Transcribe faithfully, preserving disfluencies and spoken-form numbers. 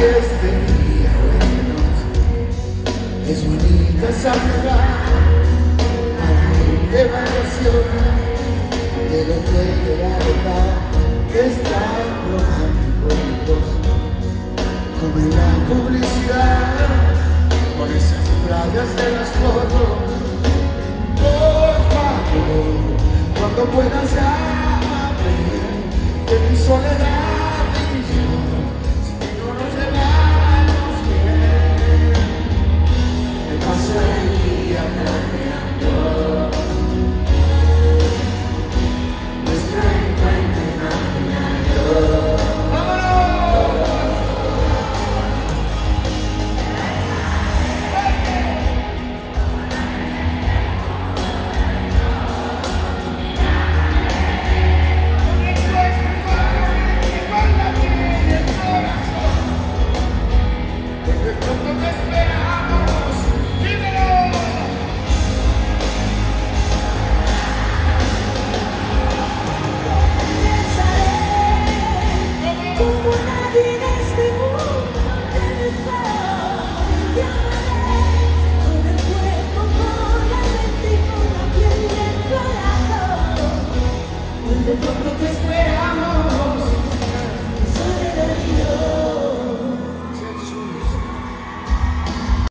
este día bueno, es bonita esa verdad para ir de vacación de lo que de la verdad es tan romántico y hermoso como en la publicidad con esas playas de las fotos. Por favor, cuando puedas ya abrir de mi soledad